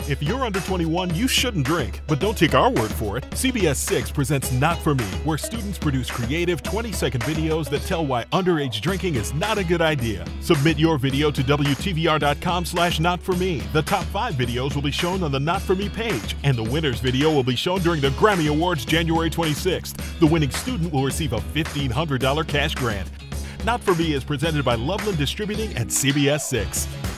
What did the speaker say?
If you're under 21, you shouldn't drink, but don't take our word for it. CBS 6 presents Not For Me, where students produce creative 20-second videos that tell why underage drinking is not a good idea. Submit your video to WTVR.com/NOT4ME. The top 5 videos will be shown on the Not For Me page, and the winner's video will be shown during the Grammy Awards January 26th. The winning student will receive a $1,500 cash grant. Not For Me is presented by Loveland Distributing and CBS 6.